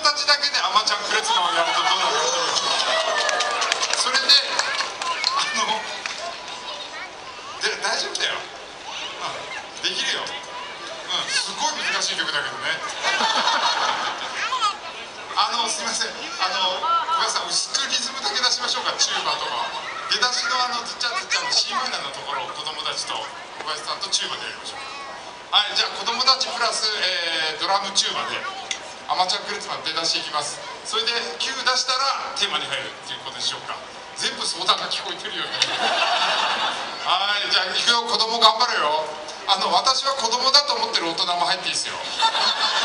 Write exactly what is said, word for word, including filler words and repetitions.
たちだけでアマちゃんクレツマンをやるとどうなるかという。それであので大丈夫だよ、うん、できるよ、うん、すごい難しい曲だけどねあのすみません、あの小林さん薄くリズムだけ出しましょうか。チューバとか出だしのあのズッチャズッチャの C マイナーのところを子供たちと小林さんとチューバでやりましょう。はい、じゃあ子供たちプラス、えー、ドラムチューバでアマチュアクレツマン出だしいきます。それでキュー出したらテーマに入るっていうことにしようか。全部相談が聞こえてるよねはい、じゃあ行くよ、子供頑張れよ。あの私は子供だと思ってる大人も入っていいですよ